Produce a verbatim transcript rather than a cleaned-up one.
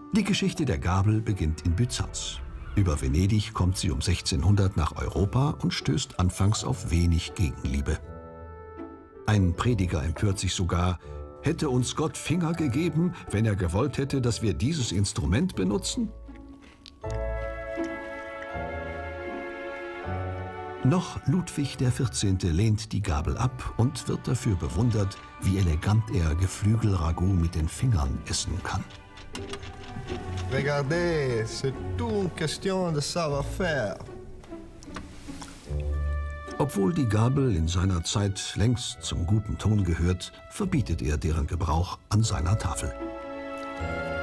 Die Geschichte der Gabel beginnt in Byzanz. Über Venedig kommt sie um sechzehnhundert nach Europa und stößt anfangs auf wenig Gegenliebe. Ein Prediger empört sich sogar: Hätte uns Gott Finger gegeben, wenn er gewollt hätte, dass wir dieses Instrument benutzen? Noch Ludwig der vierzehnte lehnt die Gabel ab und wird dafür bewundert, wie elegant er Geflügelragout mit den Fingern essen kann. Regardez, c'est tout une question de savoir-faire. Obwohl die Gabel in seiner Zeit längst zum guten Ton gehört, verbietet er deren Gebrauch an seiner Tafel.